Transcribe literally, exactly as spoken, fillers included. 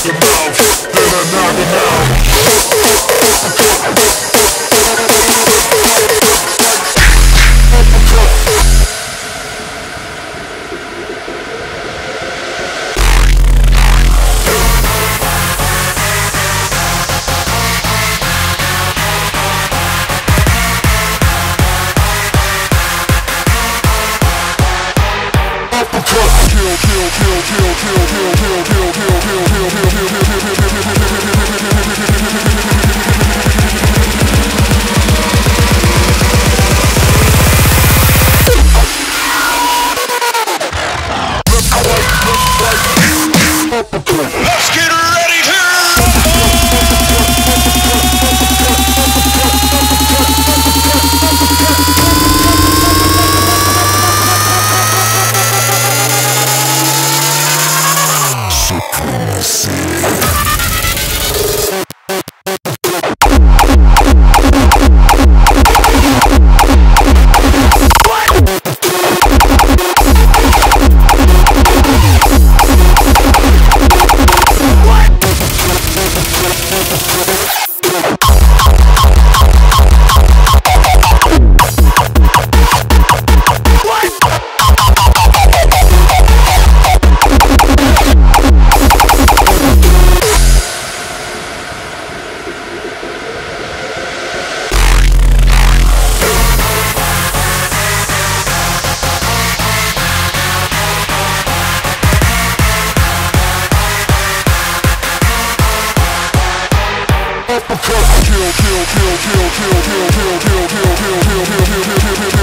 the mouth, then I knock him out. Let's get ready to Supremacy. Uppercut, kill, kill, kill, kill, kill, kill, kill, kill, kill, kill, kill, kill, kill, kill, kill, kill, kill.